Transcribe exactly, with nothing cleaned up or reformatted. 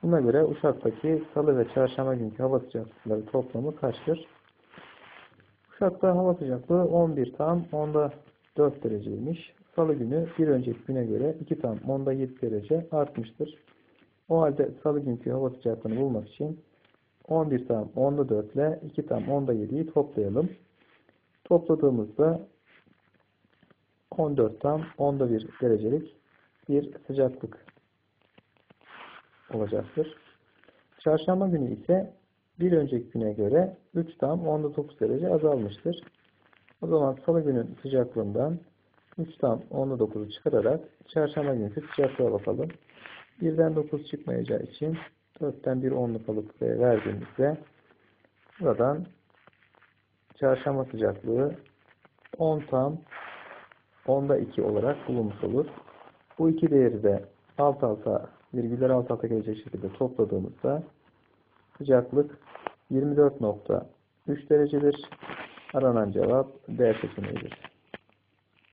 Buna göre Uşak'taki salı ve çarşamba günkü hava sıcaklıkları toplamı kaçtır? Uşak'ta hava sıcaklığı on bir tam onda dört dereceymiş. Salı günü bir önceki güne göre iki tam onda yedi derece artmıştır. O halde salı günkü hava sıcaklığını bulmak için on bir tam onda dört ile iki tam onda yediyi toplayalım. Topladığımızda on dört tam onda bir derecelik bir sıcaklık olacaktır. Çarşamba günü ise bir önceki güne göre üç tam onda dokuz derece azalmıştır. O zaman salı günün sıcaklığından üç tam onda dokuzu çıkararak çarşamba günkü sıcaklığa bakalım. birden dokuz çıkmayacağı için dörtten bir onluk alıp buraya verdiğimizde buradan çarşamba sıcaklığı on tam onda iki olarak bulunmuş olur. Bu iki değeri de alt alta, virgüller alt alta gelecek şekilde topladığımızda sıcaklık yirmi dört nokta üç derecedir. Aranan cevap D seçeneğidir.